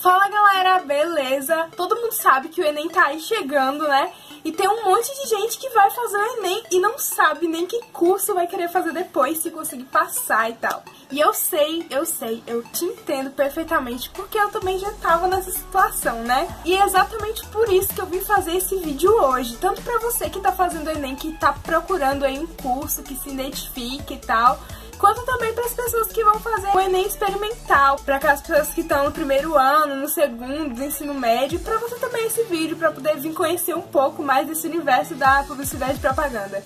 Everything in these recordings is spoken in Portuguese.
Fala galera, beleza? Todo mundo sabe que o Enem tá aí chegando, né? E tem um monte de gente que vai fazer o Enem e não sabe nem que curso vai querer fazer depois, se conseguir passar e tal. E eu sei, eu te entendo perfeitamente, porque eu também já tava nessa situação, né? E é exatamente por isso que eu vim fazer esse vídeo hoje. Tanto pra você que tá fazendo o Enem, que tá procurando aí um curso que se identifique e tal, quanto também para as pessoas que vão fazer o Enem experimental, para aquelas pessoas que estão no primeiro ano, no segundo, do ensino médio, para você também esse vídeo, para poder vir conhecer um pouco mais desse universo da publicidade e propaganda.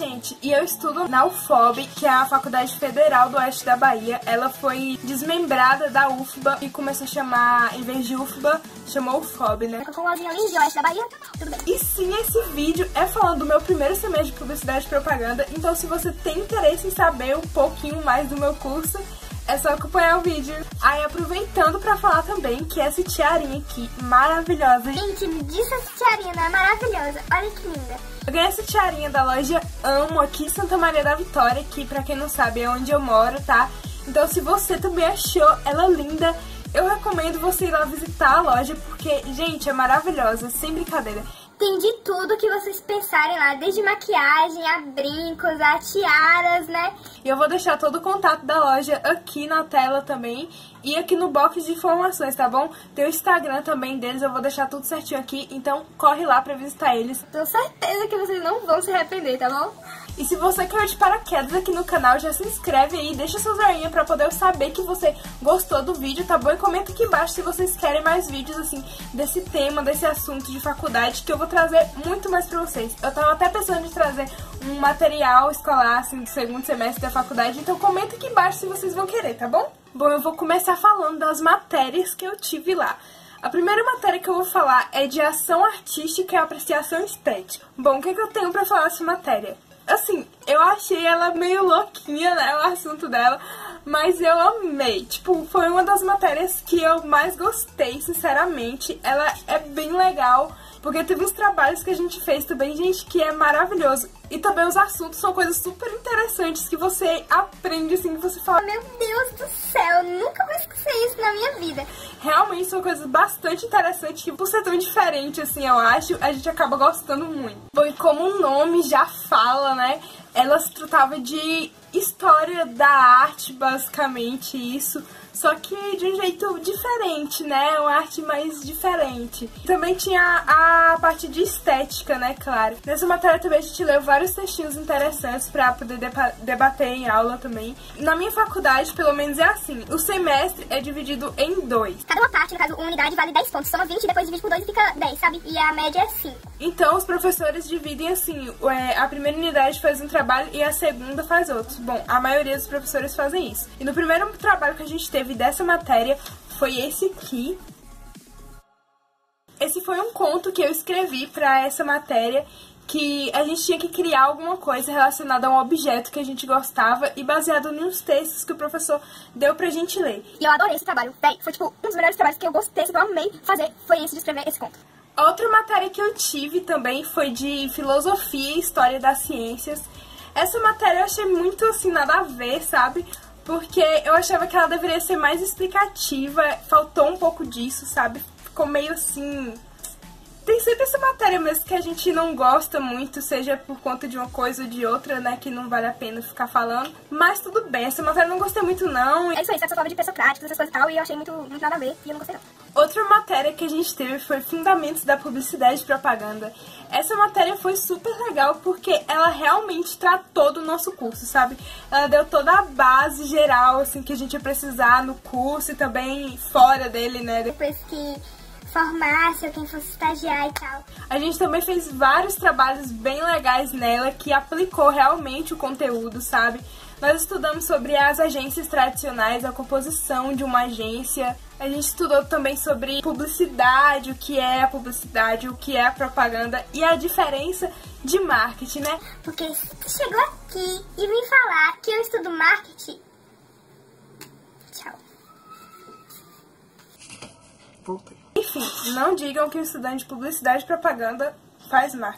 E eu estudo na UFOB, que é a Faculdade Federal do Oeste da Bahia. Ela foi desmembrada da UFBA e começou a chamar, em vez de UFBA, chamou UFOB, né? Com o Oeste da Bahia, tudo bem. E sim, esse vídeo é falando do meu primeiro semestre de publicidade e propaganda, então se você tem interesse em saber um pouquinho mais do meu curso, é só acompanhar o vídeo. Aí aproveitando pra falar também que essa tiarinha aqui, maravilhosa. Gente, me diz essa tiarinha, não é maravilhosa? Olha que linda. Eu ganhei essa tiarinha da loja Amo, aqui em Santa Maria da Vitória, que pra quem não sabe é onde eu moro, tá? Então se você também achou ela linda, eu recomendo você ir lá visitar a loja, porque, gente, é maravilhosa, sem brincadeira. Tem de tudo que vocês pensarem lá, desde maquiagem, a brincos, a tiaras, né? E eu vou deixar todo o contato da loja aqui na tela também e aqui no box de informações, tá bom? Tem o Instagram também deles, eu vou deixar tudo certinho aqui, então corre lá pra visitar eles. Tenho certeza que vocês não vão se arrepender, tá bom? E se você caiu de paraquedas aqui no canal, já se inscreve aí, deixa seu joinha pra poder eu saber que você gostou do vídeo, tá bom? E comenta aqui embaixo se vocês querem mais vídeos, assim, desse tema, desse assunto de faculdade, que eu vou trazer muito mais pra vocês. Eu tava até pensando em trazer um material escolar, assim, do segundo semestre da faculdade, então comenta aqui embaixo se vocês vão querer, tá bom? Bom, eu vou começar falando das matérias que eu tive lá. A primeira matéria que eu vou falar é de ação artística e apreciação estética. Bom, o que eu tenho pra falar dessa matéria? Assim, eu achei ela meio louquinha, né, o assunto dela, mas eu amei. Tipo, foi uma das matérias que eu mais gostei, sinceramente. Ela é bem legal, porque teve uns trabalhos que a gente fez também, gente, que é maravilhoso. E também os assuntos são coisas super interessantes que você aprende, assim, que você fala: meu Deus do céu, eu nunca vou esquecer isso na minha vida. Realmente são coisas bastante interessantes que, por ser tão diferente, assim, eu acho, a gente acaba gostando muito. Bom, e como o nome já fala, né, ela se tratava de história da arte, basicamente isso, só que de um jeito diferente, né, uma arte mais diferente. Também tinha a parte de estética, né, claro. Nessa matéria também a gente leu vários textinhos interessantes pra poder debater em aula também. Na minha faculdade, pelo menos é assim, o semestre é dividido em 2. Cada uma parte, no caso, uma unidade vale 10 pontos, soma 20, depois divide por 2 e fica 10, sabe? E a média é 5. Então os professores dividem assim, a primeira unidade faz um trabalho e a segunda faz outro. Bom, a maioria dos professores fazem isso. E no primeiro trabalho que a gente teve dessa matéria foi esse aqui. Esse foi um conto que eu escrevi pra essa matéria, que a gente tinha que criar alguma coisa relacionada a um objeto que a gente gostava e baseado nos textos que o professor deu pra gente ler. E eu adorei esse trabalho, véi, foi tipo um dos melhores trabalhos que eu gostei, que eu amei fazer, foi esse de escrever esse conto. Outra matéria que eu tive também foi de filosofia e história das ciências. Essa matéria eu achei muito assim, nada a ver, sabe? Porque eu achava que ela deveria ser mais explicativa, faltou um pouco disso, sabe? Ficou meio assim... Tem sempre essa matéria mesmo que a gente não gosta muito, seja por conta de uma coisa ou de outra, né, que não vale a pena ficar falando. Mas tudo bem, essa matéria eu não gostei muito não. É isso aí, essa prova de pessoa prática, essas coisas e tal, e eu achei muito nada a ver, e eu não gostei não. Outra matéria que a gente teve foi Fundamentos da Publicidade e Propaganda. Essa matéria foi super legal porque ela realmente tratou do nosso curso, sabe? Ela deu toda a base geral, assim, que a gente ia precisar no curso e também fora dele, né? Depois que formasse ou quem fosse estagiar e tal. A gente também fez vários trabalhos bem legais nela que aplicou realmente o conteúdo, sabe? Nós estudamos sobre as agências tradicionais, a composição de uma agência. A gente estudou também sobre publicidade, o que é a publicidade, o que é a propaganda e a diferença de marketing, né? Porque se tu chegou aqui e vem falar que eu estudo marketing... Tchau. Voltei. Enfim, não digam que o estudante de publicidade e propaganda faz marketing.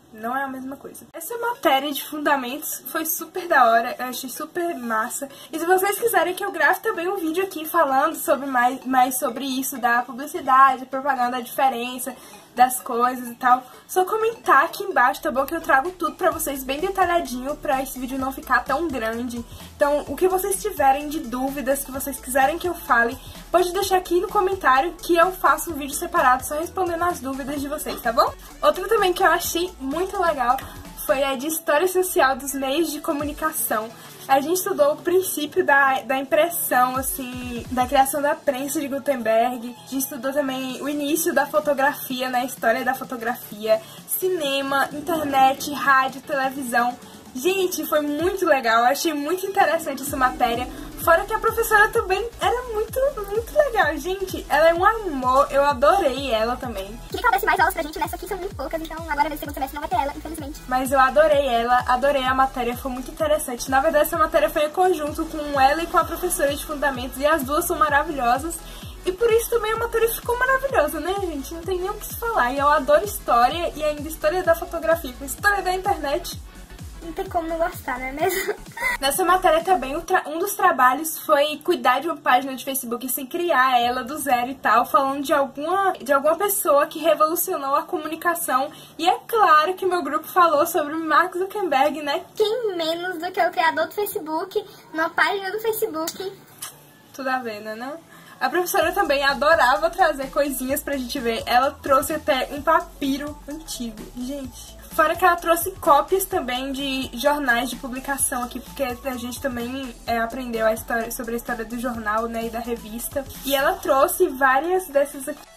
Não é a mesma coisa. Essa matéria de fundamentos foi super da hora, eu achei super massa. E se vocês quiserem que eu grave também um vídeo aqui falando sobre mais sobre isso, da publicidade, propaganda, a diferença das coisas e tal, só comentar aqui embaixo, tá bom? Que eu trago tudo pra vocês bem detalhadinho, pra esse vídeo não ficar tão grande. Então, o que vocês tiverem de dúvidas, que vocês quiserem que eu fale, pode deixar aqui no comentário que eu faço um vídeo separado só respondendo as dúvidas de vocês, tá bom? Outra também que eu achei muito legal foi a de História Social dos Meios de Comunicação. A gente estudou o princípio da impressão, assim, da criação da prensa de Gutenberg. A gente estudou também o início da fotografia, né, a história da fotografia, cinema, internet, rádio, televisão. Gente, foi muito legal, eu achei muito interessante essa matéria. Fora que a professora também era muito legal, gente. Ela é um amor, eu adorei ela também. Queria que ela desse mais aulas pra gente, né? Só que são muito poucas, então agora nesse segundo semestre não vai ter ela, infelizmente. Mas eu adorei ela, adorei a matéria, foi muito interessante. Na verdade, essa matéria foi em conjunto com ela e com a professora de fundamentos, e as duas são maravilhosas. E por isso também a matéria ficou maravilhosa, né, gente? Não tem nem o que se falar. E eu adoro história, e ainda história da fotografia, com história da internet. Não tem como não gostar, né mesmo? Nessa matéria também, um dos trabalhos foi cuidar de uma página de Facebook, assim, criar ela do zero e tal, falando de alguma pessoa que revolucionou a comunicação. E é claro que meu grupo falou sobre o Mark Zuckerberg, né? Quem menos do que o criador do Facebook, numa página do Facebook. Tudo a ver, né, não? A professora também adorava trazer coisinhas pra gente ver. Ela trouxe até um papiro antigo, gente. Fora que ela trouxe cópias também de jornais de publicação aqui, porque a gente também aprendeu sobre a história do jornal, né, e da revista. E ela trouxe várias dessas aqui.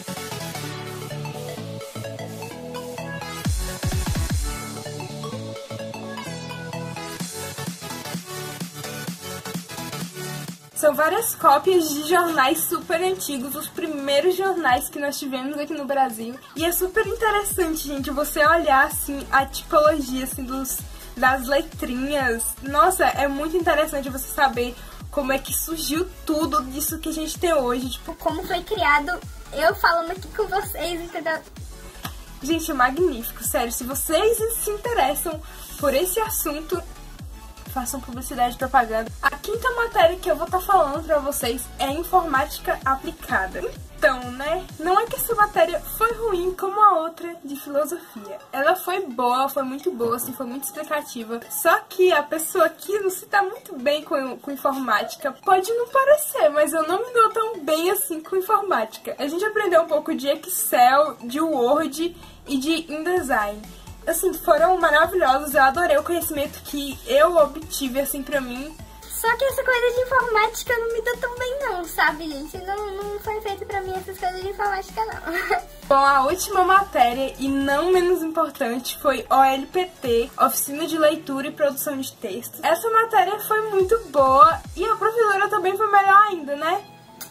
São várias cópias de jornais super antigos, os primeiros jornais que nós tivemos aqui no Brasil. E é super interessante, gente, você olhar, assim, a tipologia, assim, das letrinhas. Nossa, é muito interessante você saber como é que surgiu tudo disso que a gente tem hoje. Tipo, como foi criado, eu falando aqui com vocês, entendeu? Gente, é magnífico, sério. Se vocês se interessam por esse assunto, façam publicidade e propaganda. A quinta matéria que eu vou estar falando pra vocês é informática aplicada. Então, né, não é que essa matéria foi ruim como a outra de filosofia. Ela foi boa, foi muito boa, assim, foi muito explicativa. Só que a pessoa que não se dá muito bem com informática, pode não parecer, mas eu não me dou tão bem assim com informática. A gente aprendeu um pouco de Excel, de Word e de InDesign. Assim, foram maravilhosos, eu adorei o conhecimento que eu obtive, assim, pra mim. Só que essa coisa de informática não me dá tão bem não, sabe, gente? Não foi feito pra mim essas coisas de informática, não. Bom, a última matéria, e não menos importante, foi OLPT, Oficina de Leitura e Produção de Textos. Essa matéria foi muito boa e a professora também foi melhor ainda, né?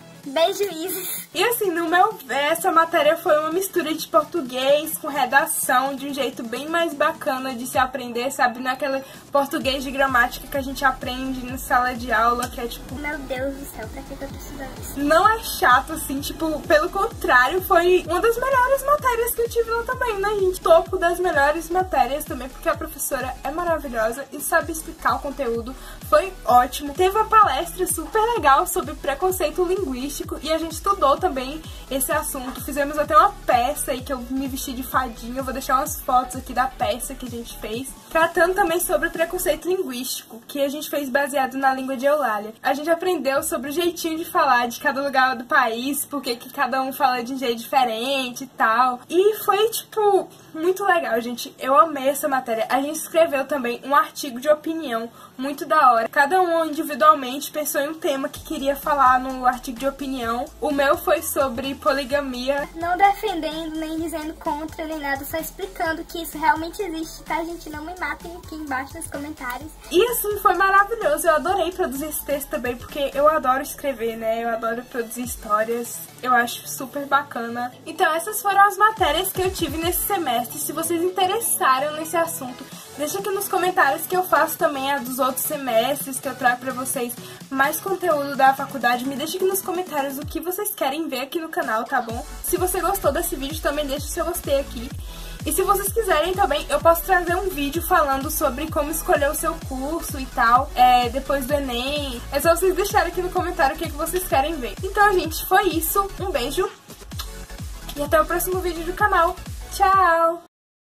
Beijuízes. E assim, no meu ver, essa matéria foi uma mistura de português com redação, de um jeito bem mais bacana de se aprender, sabe? Naquele português de gramática que a gente aprende na sala de aula, que é tipo... Meu Deus do céu, pra que eu tô precisando disso? Não é chato, assim, tipo, pelo contrário, foi uma das melhores matérias que eu tive lá também, né, gente? Topo das melhores matérias também, porque a professora é maravilhosa e sabe explicar o conteúdo. Foi ótimo. Teve uma palestra super legal sobre preconceito linguístico e a gente estudou também esse assunto. Fizemos até uma peça aí que eu me vesti de fadinha. Eu vou deixar umas fotos aqui da peça que a gente fez, tratando também sobre o preconceito linguístico, que a gente fez baseado na língua de Eulália. A gente aprendeu sobre o jeitinho de falar de cada lugar do país, porque que cada um fala de um jeito diferente e tal. E foi, tipo, muito legal, gente. Eu amei essa matéria. A gente escreveu também um artigo de opinião muito da hora. Cada um individualmente pensou em um tema que queria falar no artigo de opinião. O meu foi sobre poligamia. Não defendendo, nem dizendo contra, nem nada, só explicando que isso realmente existe, tá, gente? Não me matem aqui embaixo nos comentários. E assim, foi maravilhoso. Eu adorei produzir esse texto também, porque eu adoro escrever, né? Eu adoro produzir histórias. Eu acho super bacana. Então, essas foram as matérias que eu tive nesse semestre. Se vocês interessaram nesse assunto, deixa aqui nos comentários que eu faço também a dos outros semestres, que eu trago pra vocês mais conteúdo da faculdade. Me deixa aqui nos comentários o que vocês querem ver aqui no canal, tá bom? Se você gostou desse vídeo, também deixa o seu gostei aqui. E se vocês quiserem também, eu posso trazer um vídeo falando sobre como escolher o seu curso e tal, depois do Enem. É só vocês deixarem aqui no comentário o que vocês querem ver. Então, gente, foi isso. Um beijo e até o próximo vídeo do canal. Tchau!